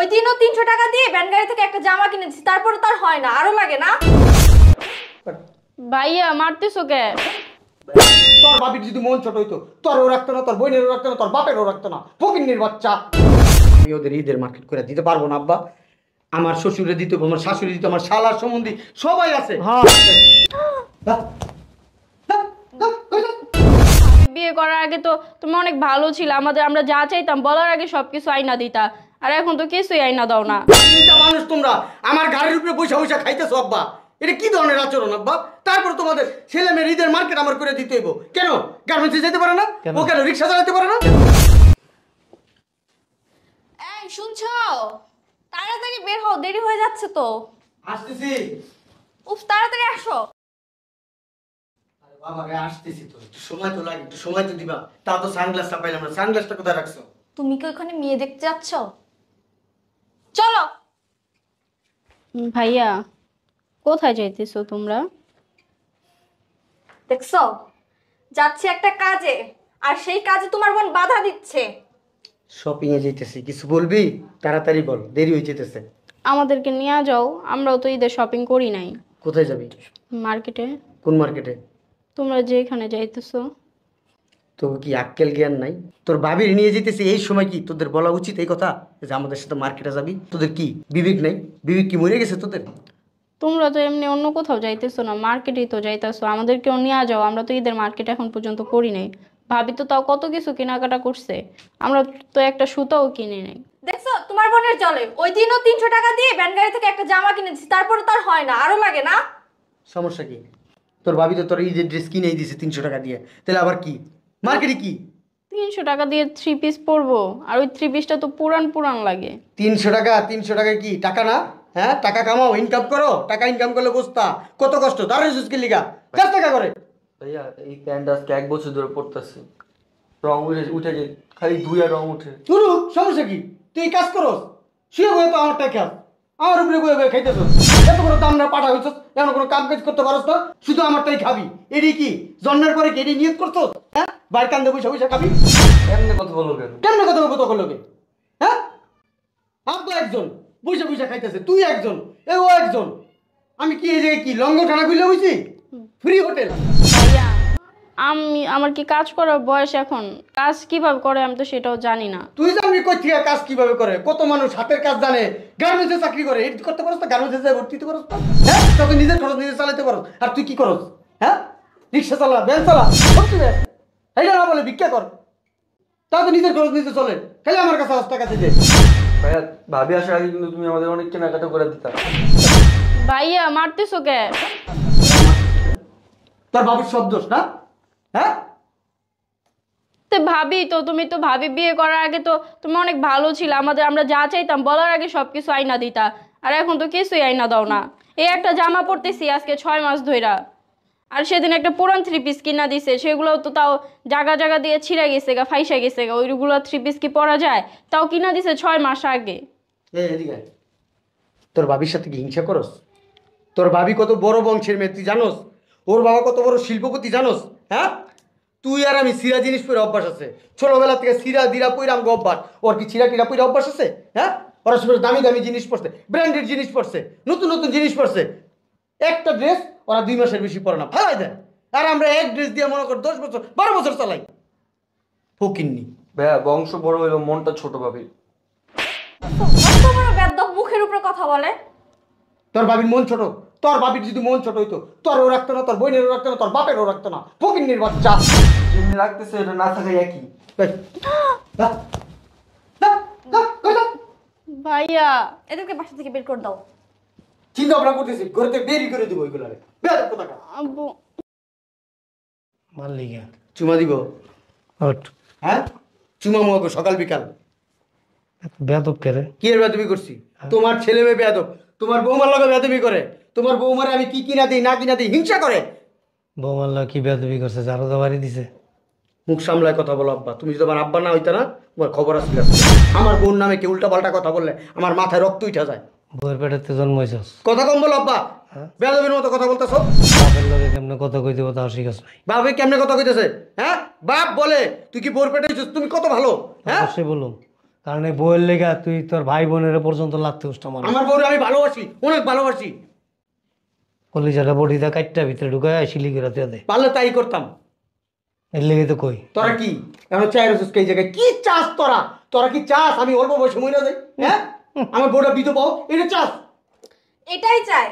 ওই দিনও 300 টাকা দিয়ে ভ্যান গাড়ি থেকে একটা জামা কিনেছি, তারপরে তার হয় না, আরো লাগে না? ভাইয়া মারতেছো কে? তোর বাবির যদি মন ছোট হইতো তোরও রাখতো না, তোর বোনেরও রাখতো না, তোর বাপেরও রাখতো না। ফকিন্নির বাচ্চা। আমি ওদের ঈদের মার্কেট করে দিতে পারবো না আব্বা। আমার শ্বশুরে দিতে, আমার শাশুড়ি দিতে, আমার শালার সম্বন্ধী সবাই আছে। বিয়ে করার আগে তো তুমি অনেক ভালো ছিল, আমরা যা চাইতাম বলার আগে সবকিছু আইনা দিতা, আর এখন তো কিছুই আইনা দাও না। তিনটা মানুষ তোমরা আমার গাড়ির উপরে বসে বসে খাইতেছো আব্বা। এটা কি ধরনের আচরণ আব্বা? তারপর তোমাদের ছেলে মেয়ের ঈদের মার্কেট আমার করে দিতে হইব কেন? গার্মেন্টসে যেতে পারে না ও? কেন রিক্সা চালাতে পারে না? এই শুনছো? তাড়াতাড়ি বের হও, দেরি হয়ে যাচ্ছে তো। আসতেছি। উফ, তাড়াতাড়ি আসো। আরে বাবা রে, আসতেছি তো, একটু সময় তো লাগে, একটু সময় তো দিবা। তাও তো সানগ্লাসটা পাইলাম না, সানগ্লাসটা কোথায় রাখছো? তুমি কি ওখানে মেয়ে দেখতে যাচ্ছ? চলো। ভাইয়া কোথায় যাইতেছো তোমরা? দেখছো, যাচ্ছি একটা কাজে, আর সেই কাজে তোমার বোন বাধা দিচ্ছে। শপিং এ যাইতেছি, কিছু বলবি? তাড়াতাড়ি বল, দেরি হয়ে যেতেছে। আমাদেরকে নিয়ে যাও, আমরাও তো ঈদের শপিং করি নাই। কোথায় যাবি? মার্কেটে। কোন মার্কেটে? তোমরা যেখানে যাইতেছো। তো কি আক্কেল জ্ঞান নাই? তোর ভাবির নিয়ে যেতেছি এই সময়, কি তোদের বলা উচিত এই কথা যে আমাদের সাথে মার্কেটে যাবি? তোদের কি বিবেক নাই? বিবেক কি মরে গেছে তোদের? তোমরা তো এমনি অন্য কোথাও যাইতেছো না, মার্কেটেই তো যাইতেছো, আমাদেরকেও নিয়ে যাও। আমরা তো ঈদের মার্কেট এখন পর্যন্ত করি নাই। ভাবি তো তাও কত কিছু কেনাকাটা করছে, আমরা তো একটা সুতাও কিনি নাই। দেখছো তোমার বোনের চলে, ওই দিনও 300 টাকা দিয়ে ভ্যান গাড়ি থেকে একটা জামা কিনেছি, তারপরে তার হয় না, আরো লাগে না? সমস্যা কি? তোর ভাবি তো তোর ঈদের ড্রেস কিনেই দিছে 300 টাকা দিয়ে, তাহলে আবার কি? মার্কেটে কি 300 টাকা দিয়ে 3 পিস পরবো, আর ওই 3 পিসটা তো পুরান পুরান লাগে। 300 টাকা? 300 টাকায় কি টাকা না? হ্যাঁ, টাকা কামাও, ইনকাম করো। টাকা ইনকাম করলে বুঝতা কত কষ্ট। দাঁড়িয়ে সুস্কি লিগা 10 টাকা করে। ভাইয়া এই প্যান্ট আজকে 1 বছর ধরে পড়তেছি, রং উঠে যে খালি ধুয়ে রং উঠে। শুরু সমস্যা কি? তুই এই কাজ করস, শুয়ে বয়ে তো আমার টাকা আমার উপরে বয়ে বয়ে খাইতেছ। এত বড় দাম না পাঠা হইছস, এমন কোনো কাম কাজ করতে পারস না, শুধু আমারটাই খাবি। এডি কি জন্মের পরে কি এডি নিয়ত করছস? হ্যাঁ, বাইর কান্দে বসে বসে খাবি? এমনি কথা বলো কেন? কেমনে কথা বলবো তখন লোকে? হ্যাঁ, আব্বা একজন বসে বসে খাইতেছে, তুই একজন, এ ও একজন। আমি কি এই জায়গায় কি লঙ্গ টানা খুলে হইছি? Free hotel? ভাইয়া আমার কি কাজ করার বয়স এখন? কাজ কিভাবে করে আমি তো সেটাও জানি না। তুই জানবি কই থেকে কাজ কিভাবে করে? কত মানুষ হাতের কাজ জানে, গার্মেন্টসে চাকরি করে। এটি করতে পারস না? গার্মেন্টসে যায় ভর্তি হতে পারস না? হ্যাঁ, তখন নিজের খরচ নিজে চালাতে পারস। আর তুই কি করস? হ্যাঁ, রিক্সা চালা, ভ্যান চালা, ভর্তি বে। এইটা না বলে ভিক্ষা কর, তাও তো নিজের খরচ নিজে চলে। খেলে আমার কাছে 10 টাকা দিতে। ভাইয়া ভাবি আসার আগে কিন্তু তুমি আমাদের অনেক কেনাকাটা করে দিতা। ভাইয়া মারতেছো কে? তোর বাবুর সব দোষ না? হ্যাঁ, তো ভাবি তো, তুমি তো ভাবি বিয়ে করার আগে তো তুমি অনেক ভালো ছিল, আমরা যা চাইতাম বলার আগে সবকিছু আইনা দিতা, আর এখন তো কিছুই আইনা দাও না। এই একটা জামা পরতেছি আজকে 6 মাস ধইরা, আর সেদিন একটা পুরান 3 পিস কিনা দিছে, সেগুলো তো তাও জায়গা জায়গা দিয়ে ছিঁড়ে গেছে গা, ফাইসা গেছে গা। ওইগুলো 3 পিস কি পরা যায়? তাও কিনা দিছে 6 মাস আগে। এদিকে আয়। তোর ভাবির সাথে কি হিংসা করস? তোর ভাবি কত বড় বংশের মেয়ে তুই জানোস? ওর বাবা কত বড় শিল্পপতি জানোস? হ্যাঁ, তুই আর আমি সিরা জিনিস পরে অভ্যাস আছে, ছোটবেলা থেকে সিরা দিরা পরে আমগো অভ্যাস। ওর কি ছিঁড়া টিরা পরে অভ্যাস আছে? হ্যাঁ, ওরা সব দামি দামি জিনিস পরছে, ব্র্যান্ডেড জিনিস পরছে, নতুন নতুন জিনিস পরছে। একটা ড্রেস ওরা 2 মাসের বেশি পরে না, ফালাই দেয়। আর আমরা এক ড্রেস দিয়ে মনে কর 10 বছর 12 বছর চালাই। ফকিন্নি। ভাইয়া বংশ বড় হইলো, মনটা ছোট ভাবি। কত বড় বেদ্যপ, মুখের উপরে কথা বলে। তোর ভাবির মন ছোট? তোর ভাবির যদি মন ছোট হইতো তোরও রাখতো না, তোর বোনেরও রাখতো না, তোর বাপেরও রাখতো না। ফকিন্নির বাচ্চা। যেমনি রাখতেছে এটা না থাকাই একই। এই, যা, যা, যা, কই যা? ভাইয়া এদেরকে বাসা থেকে বের করে দাও। চিন্তা ভাবনা করতেছি, ঘরেতে বেরি করে দিব ওইগুলো। বেয়াদব কোথাকার। আব্বু মাল্লিকা চুমা দিব? ওট হ্যাঁ, চুমা মুয়াগো সকাল বিকাল। বেদব কে রে? কি এর বেয়াদবি করছি? তোমার ছেলে মেয়ে বেয়াদব, তোমার বৌমার লগে বেয়াদবি করে। তোমার বৌমারে আমি কি কিনা দিই না কিনা দিই হিংসা করে। বৌমাল্লা কি বেদবি করছে? জারো তো বাড়ি দিছে। মুখ সামলায় কথা বলো আব্বা। তুমি যদি আমার আব্বা না হইতা না, তোমার খবর আসলে আমার বোন নামে কেউ উল্টা পাল্টা কথা বললে আমার মাথায় রক্ত উঠা যায়। বউয়ের পেটেতে জন্মাইছস, কথা কম বলো আব্বা। বেয়াদবির মতো কথা বলতেছো। বাপের লগে কেমনে কথা কই দিব তাও শিখাস নাই। বাপে কেমনে কথা কইতেছে? হ্যাঁ, বাপ বলে তুই কি বোর পেটে হইছিস? তুমি কত ভালো। হ্যাঁ, অবশ্যই বলুম, কারণ এই বউয়ের লেগা তুই তোর ভাই বোনের পর্যন্ত লাগতে উষ্ট আমার আমার বউরে আমি ভালোবাসি, অনেক ভালোবাসি। কলিজাটা বডিটা কাটটা ভিতরে ঢুকায় শিলি করে দে পারলে তাই করতাম। এর লেগে তো কই তোরা কি এখন চাই রসুস এই জায়গায় কি চাস? তোরা তোরা কি চাস আমি অল্প বয়সে মরে যাই? হ্যাঁ, আমার বউটা বিধবা হোক, এটা চাস? এটাই চাই।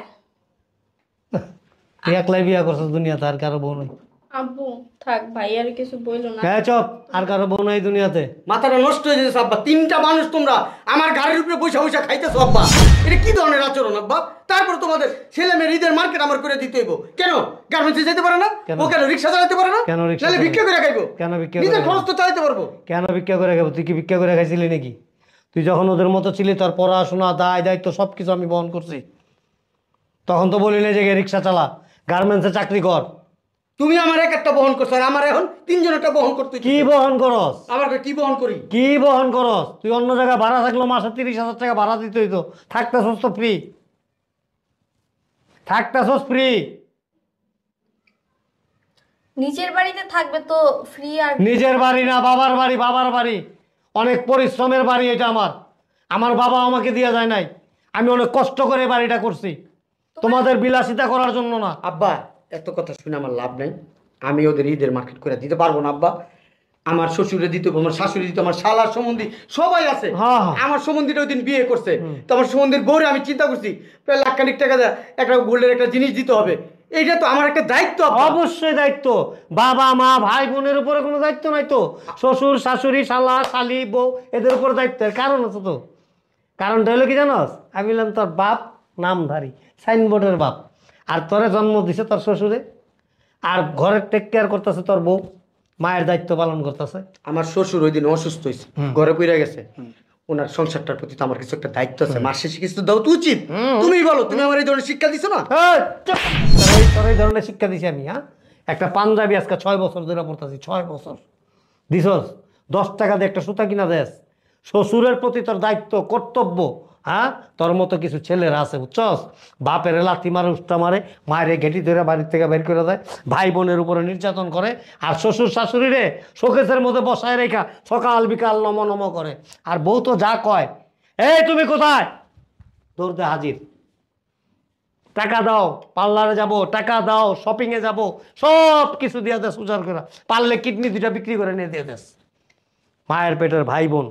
তুই একলাই বিয়া করছিস দুনিয়াতে, আর কারো বউ নাই। আব্বু থাক ভাই আর কিছু বইলো না। হ্যাঁ চপ, আর কারো বউ নাই দুনিয়াতে। মাথাটা নষ্ট হয়ে যেতেছে আব্বা। তিনটা মানুষ তোমরা আমার গাড়ির উপরে পয়সা পয়সা খাইতেছো আব্বা। এটা কি ধরনের আচরণ আব্বা? তারপর তোমাদের ছেলে মেয়ের ঈদের মার্কেট আমার করে দিতে হইব কেন? গার্মেন্টসে যেতে পারে না? কেন? ও কেন রিক্সা চালাতে পারে না? কেন রিক্সা নাহলে চালাতে? ভিক্ষা করে খাইবো? কেন ভিক্ষা নিজের করে খরচ তো চালাতে পারবো। কেন ভিক্ষা করে খাবো? তুই কি ভিক্ষা করে খাইছিলি নাকি? তুই যখন ওদের মতো ছিলি তোর পড়াশোনা দায় দায়িত্ব সব কিছু আমি বহন করছি। তখন তো বলি না যে রিক্সা চালা, গার্মেন্টসে চাকরি কর। তুমি আমার এক একটা বহন করছো আর আমার এখন তিনজন একটা বহন করতে কি বহন করস? আমার কি বহন করি? কি বহন করস? তুই অন্য জায়গায় ভাড়া থাকলো মাসে 30,000 টাকা ভাড়া দিতে হইতো, থাকতেছস তো ফ্রি, থাকতেছস ফ্রি। নিজের বাড়িতে থাকবে তো ফ্রি। আর নিজের বাড়ি না, বাবার বাড়ি, বাবার বাড়ি। অনেক পরিশ্রমের বাড়ি এটা আমার। আমার বাবা আমাকে দিয়ে যায় নাই, আমি অনেক কষ্ট করে বাড়িটা করছি, তোমাদের বিলাসিতা করার জন্য না। আব্বা এত কথা শুনে আমার লাভ নেই। আমি ওদের ঈদের মার্কেট করে দিতে পারবো না আব্বা। আমার শ্বশুরে দিতে হবে, আমার শাশুড়ি দিতে, আমার শালার সম্বন্ধী সবাই আছে। হ্যাঁ, হ্যাঁ। আমার সম্বন্ধীটা ওই দিন বিয়ে করছে, তো আমার সম্বন্ধীর বউরে আমি চিন্তা করছি প্রায় লাখখানিক টাকা দেয় একটা গোল্ডের একটা জিনিস দিতে হবে। এইটা তো আমার একটা দায়িত্ব আব্বা। অবশ্যই দায়িত্ব। বাবা মা ভাই বোনের উপরে কোনো দায়িত্ব নাই তো? শ্বশুর শাশুড়ি শালা শালি বউ এদের উপরে দায়িত্বের কারণ আছে তো। কারণটা হলো কি জানোস? আমি বললাম তোর বাপ নামধারী সাইনবোর্ডের বাপ, আর তোরে জন্ম দিছে তোর শ্বশুরে, আর ঘরের টেক কেয়ার করতেছে তোর বউ, মায়ের দায়িত্ব পালন করতেছে। আমার শ্বশুর ওই দিন অসুস্থ হয়েছে, ঘরে পড়ে গেছে। ওনার সংসারটার প্রতি তো আমার কিছু একটা দায়িত্ব আছে। মাস শেষে কিছু তো দাও তো উচিত। তুমি বলো, তুমি আমার এই ধরনের শিক্ষা দিছো না? এই, চুপ! তোর এই ধরনের শিক্ষা দিছি আমি? হ্যাঁ, একটা পাঞ্জাবি আজকে 6 বছর ধরে পড়তেছি, 6 বছর দিছস। 10 টাকা দিয়ে একটা সুতা কিনা দেস। শ্বশুরের প্রতি তোর দায়িত্ব কর্তব্য। হ্যাঁ, তোর মতো কিছু ছেলেরা আছে বুঝছস, বাপের লাথি মারে উষ্টা মারে, মায়ের ঘেটি ধরে বাড়ির থেকে বের করে দেয়, ভাই বোনের উপরে নির্যাতন করে, আর শ্বশুর শাশুড়িরে শোকেসের মধ্যে বসায় রেখা সকাল বিকাল নম নম করে। আর বউ তো যা কয়, এই তুমি কোথায়, দৌড়তে হাজির। টাকা দাও, পার্লারে যাব, টাকা দাও, শপিংয়ে যাব, সব কিছু দিয়ে দেস উজাড় করে। পারলে কিডনি 2টা বিক্রি করে নিয়ে দিয়ে দেস। মায়ের পেটের ভাই বোন।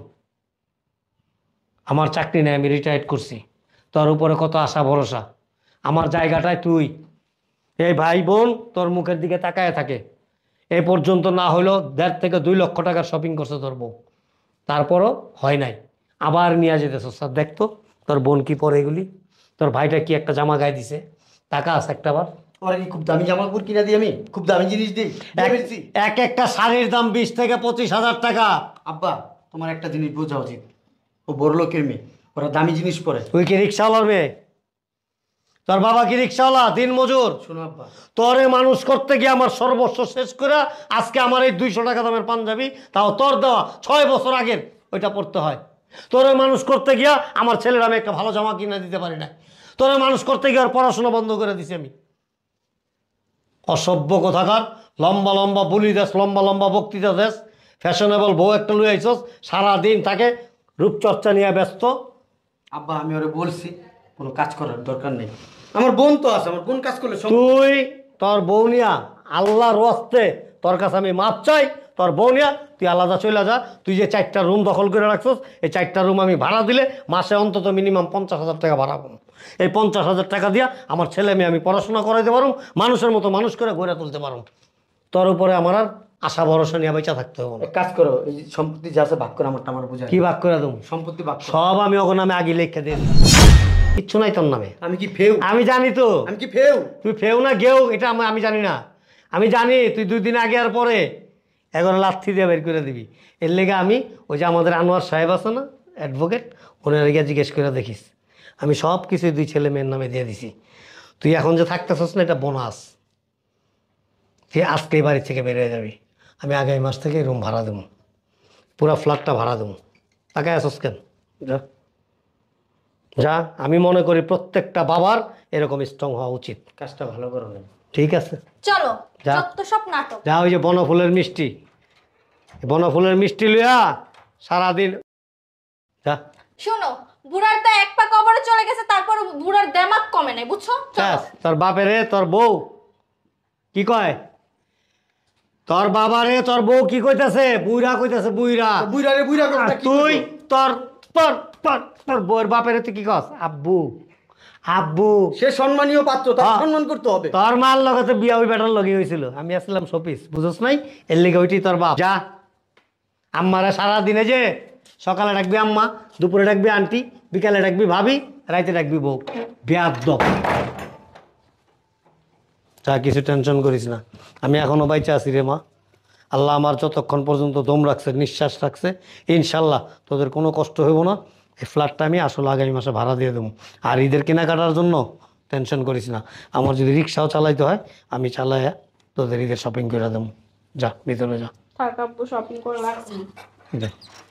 আমার চাকরি নেই, আমি রিটায়ার্ড করছি, তোর উপরে কত আশা ভরসা। আমার জায়গাটায় তুই। এই ভাই বোন তোর মুখের দিকে তাকায় থাকে। এ পর্যন্ত না হইলো 1.5 থেকে 2 লক্ষ টাকার শপিং করছে তোর বউ, তারপরও হয় নাই। আবার নিয়ে যেতেছ, স্যার দেখতো তোর বোন কি পরে এগুলি, তোর ভাইটা কি একটা জামা গায়ে দিছে, টাকা আছে একটাবার? ওরা কি খুব দামি জামা কাপড় কিনা দিই? আমি খুব দামি জিনিস দিই? এক একটা শাড়ির দাম 20 থেকে 25,000 টাকা। আব্বা তোমার একটা জিনিস বোঝা উচিত, ও বড় লোকের মেয়ে, ওরা দামি জিনিস পরে। তুই কি রিক্সাওয়ালার মেয়ে? তোর বাবা কি রিক্সাওয়ালা, দিন মজুর? শোনো আব্বা, তোরে মানুষ করতে গিয়ে আমার সর্বস্ব শেষ করে আজকে আমার এই 200 টাকা দামের পাঞ্জাবি, তাও তোর দেওয়া 6 বছর আগের, ওইটা পড়তে হয়। তোরে মানুষ করতে গিয়া আমার ছেলের আমি একটা ভালো জামা কিনে দিতে পারি না। তোরে মানুষ করতে গিয়ে আর পড়াশোনা বন্ধ করে দিছি আমি। অসভ্য কোথাকার, লম্বা লম্বা বুলি দেশ, লম্বা লম্বা বক্তৃতা দেশ, ফ্যাশনেবল বউ একটা লুই আইসস, সারাদিন তাকে রূপচর্চা নিয়ে ব্যস্ত। আব্বা আমি ওরে বলছি কোনো কাজ করার দরকার নেই, আমার বোন তো আছে, আমার বোন কাজ করলে তুই তোর বউ নিয়া আল্লাহর ওয়াস্তে তোর কাছে আমি মাপ চাই, তোর বউ নিয়া তুই আলাদা চলে যা। তুই যে 4টা রুম দখল করে রাখছস, এই 4টা রুম আমি ভাড়া দিলে মাসে অন্তত মিনিমাম 50,000 টাকা ভাড়া পাবো। এই 50,000 টাকা দিয়া আমার ছেলে মেয়ে আমি পড়াশোনা করাইতে পারুম, মানুষের মতো মানুষ করে গড়ে তুলতে পারুম। তোর উপরে আমার আর আশা ভরসা নিয়ে বেঁচে থাকতে হবে না। এক কাজ করো, এই যে সম্পত্তি যা আছে ভাগ করে আমারটা আমার বোঝায়। কি ভাগ করে দেবো? সম্পত্তি ভাগ করো। সব আমি ওখানে নামে আগে লিখে দিই, কিচ্ছু নাই তোর নামে। আমি কি ফেউ? আমি জানি তো আমি কি ফেউ? তুই ফেউ না গেও, এটা আমি জানি না। আমি জানি তুই 2 দিন আগে আর পরে এখন লাথি দিয়ে বের করে দিবি। এর লেগে আমি ওই যে আমাদের আনোয়ার সাহেব আছে না, অ্যাডভোকেট, ওনার গিয়ে জিজ্ঞেস করে দেখিস। আমি সব কিছু 2 ছেলে মেয়ের নামে দিয়ে দিছি। তুই এখন যে থাকতেছিস না, এটা বোনাস। তুই আজকে এই বাড়ি থেকে বেরিয়ে যাবি, আমি আগামী মাস থেকে রুম ভাড়া দেবো, পুরো ফ্ল্যাটটা ভাড়া দেবো। তাকায় আসস কেন? যা যা। আমি মনে করি প্রত্যেকটা বাবার এরকম স্ট্রং হওয়া উচিত। কাজটা ভালো করো না। ঠিক আছে, চলো, যা। যত সব নাটক। যা, ওই যে বনফুলের মিষ্টি, বনফুলের মিষ্টি লইয়া সারাদিন যা শোনো, বুড়ার তো এক পা কবরে চলে গেছে, তারপর বুড়ার দেমাগ কমে নাই, বুঝছো? চলো। ব্যাস, তোর বাপেরে তোর বউ কি কয়, তোর বাবারে তোর বউ কি কইতাছে, বুইরা কইতাছে, বুইরা। বুইরা রে বুইরা আর কথা কি তুই কইছো? তোর তোর তোর তোর বউয়ের বাপেরে তুই কি কস, আব্বু আব্বু। সে সম্মানীয় পাত্র, তার হ্যাঁ। সম্মান করতে হবে। তোর মার লগতে বিয়া ওই বেটার লগে হয়েছিল, আমি আসলাম শোপিস, বুঝছ নাই? এর লেগে ওইটি তোর বাপ। যা, আম্মারা সারা দিনে যে সকালে ডাকবি আম্মা, দুপুরে ডাকবি আন্টি, বিকালে ডাকবি ভাবি, রাইতে ডাকবি বউ। বেয়াদব। যা, কিছু টেনশন করিস না, আমি এখনো বাইচা আছি রে মা। আল্লাহ আমার যতক্ষণ পর্যন্ত দম রাখছে, নিঃশ্বাস রাখছে, ইনশাল্লাহ তোদের কোনো কষ্ট হইব না। এই ফ্ল্যাটটা আমি আসলে আগামী মাসে ভাড়া দিয়ে দেবো। আর ঈদের কেনাকাটার জন্য টেনশন করিস না, আমার যদি রিক্সাও চালাইতে হয় আমি চালাইয়া তোদের ঈদের শপিং করে দেবো। যা, ভিতরে যা। থাক আব্বু, শপিং করে রাখছি। যা।